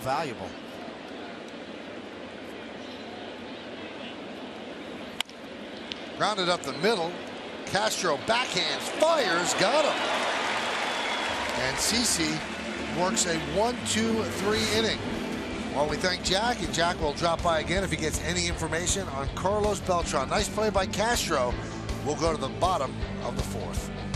valuable. Grounded up the middle. Castro backhands, fires, got him. And CC works a 1-2-3 inning. Well, we thank Jack, and Jack will drop by again if he gets any information on Carlos Beltran. Nice play by Castro. We'll go to the bottom of the fourth.